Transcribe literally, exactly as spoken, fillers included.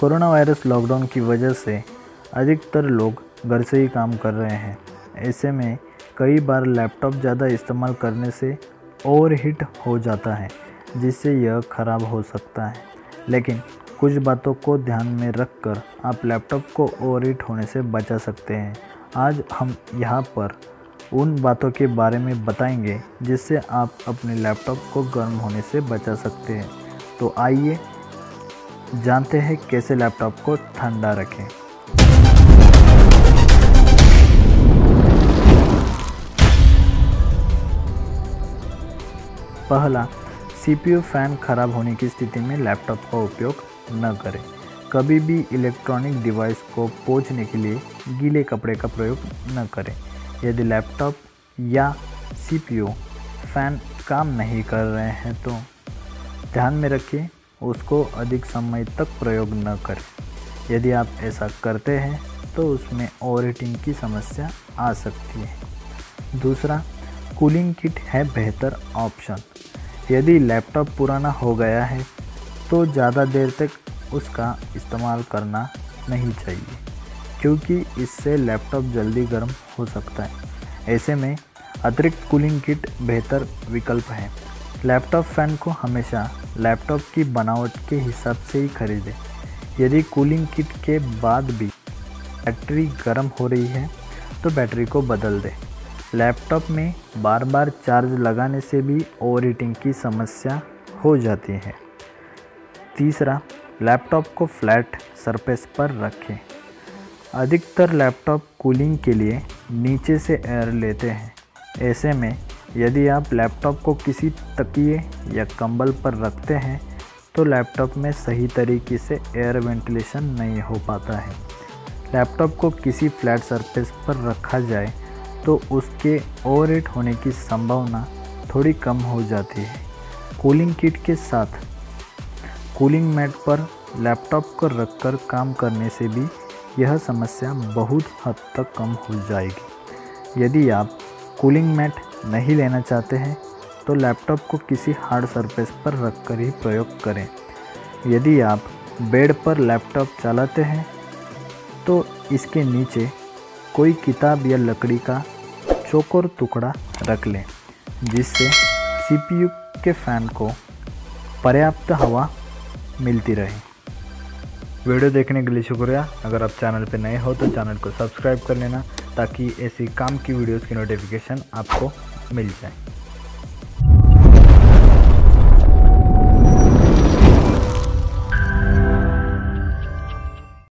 Corona virus lockdown की वजह से अधिकतर लोग घर से ही काम कर रहे हैं। ऐसे में कई बार लैपटॉप ज़्यादा इस्तेमाल करने से ओवरहीट हो जाता है, जिससे यह ख़राब हो सकता है। लेकिन कुछ बातों को ध्यान में रखकर आप लैपटॉप को ओवरहीट होने से बचा सकते हैं। आज हम यहाँ पर उन बातों के बारे में बताएंगे जिससे आप अपने लैपटॉप को गर्म होने से बचा सकते हैं। तो आइए जानते हैं कैसे लैपटॉप को ठंडा रखें। पहला, सीपीयू फ़ैन खराब होने की स्थिति में लैपटॉप का उपयोग न करें। कभी भी इलेक्ट्रॉनिक डिवाइस को पोंछने के लिए गीले कपड़े का प्रयोग न करें। यदि लैपटॉप या सीपीयू फ़ैन काम नहीं कर रहे हैं तो ध्यान में रखिए, उसको अधिक समय तक प्रयोग न करें। यदि आप ऐसा करते हैं तो उसमें ओवरहीटिंग की समस्या आ सकती है। दूसरा, कूलिंग किट है बेहतर ऑप्शन। यदि लैपटॉप पुराना हो गया है तो ज़्यादा देर तक उसका इस्तेमाल करना नहीं चाहिए, क्योंकि इससे लैपटॉप जल्दी गर्म हो सकता है। ऐसे में अतिरिक्त कूलिंग किट बेहतर विकल्प है। लैपटॉप फ़ैन को हमेशा लैपटॉप की बनावट के हिसाब से ही खरीदें। यदि कूलिंग किट के बाद भी बैटरी गर्म हो रही है तो बैटरी को बदल दें। लैपटॉप में बार बार चार्ज लगाने से भी ओवरहीटिंग की समस्या हो जाती है। तीसरा, लैपटॉप को फ्लैट सरफेस पर रखें। अधिकतर लैपटॉप कूलिंग के लिए नीचे से एयर लेते हैं। ऐसे में यदि आप लैपटॉप को किसी तकिए या कंबल पर रखते हैं तो लैपटॉप में सही तरीके से एयर वेंटिलेशन नहीं हो पाता है। लैपटॉप को किसी फ्लैट सरफेस पर रखा जाए तो उसके ओवरहीट होने की संभावना थोड़ी कम हो जाती है। कूलिंग किट के साथ कूलिंग मैट पर लैपटॉप को रखकर काम करने से भी यह समस्या बहुत हद तक कम हो जाएगी। यदि आप कूलिंग मैट नहीं लेना चाहते हैं तो लैपटॉप को किसी हार्ड सरफेस पर रखकर ही प्रयोग करें। यदि आप बेड पर लैपटॉप चलाते हैं तो इसके नीचे कोई किताब या लकड़ी का चौकोर टुकड़ा रख लें, जिससे सीपीयू के फ़ैन को पर्याप्त हवा मिलती रहे। वीडियो देखने के लिए शुक्रिया। अगर आप चैनल पर नए हो तो चैनल को सब्सक्राइब कर लेना, ताकि ऐसी काम की वीडियोस की नोटिफिकेशन आपको मिल जाए।